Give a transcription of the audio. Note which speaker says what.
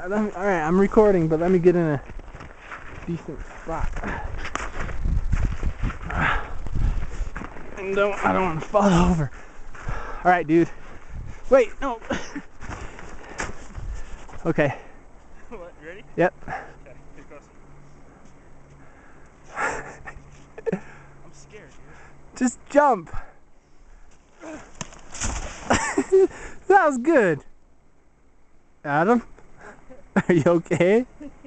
Speaker 1: Alright, I'm recording, but let me get in a decent spot. And I don't want to fall over. Alright, dude. Wait, no. Okay.
Speaker 2: What, you ready?
Speaker 1: Yep.
Speaker 2: Okay, here goes. I'm scared, dude.
Speaker 1: Just jump. That was good. Adam, are you okay?